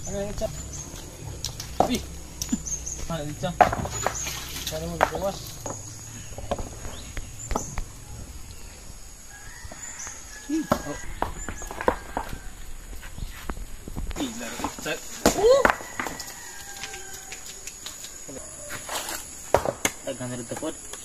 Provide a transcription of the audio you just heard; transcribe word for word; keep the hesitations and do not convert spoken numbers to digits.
Ano yung itsa? Uy! Ano yung itsa? Sana mo nagawas. Oh. Laro itsa. Woo! Taghan na rin tapot.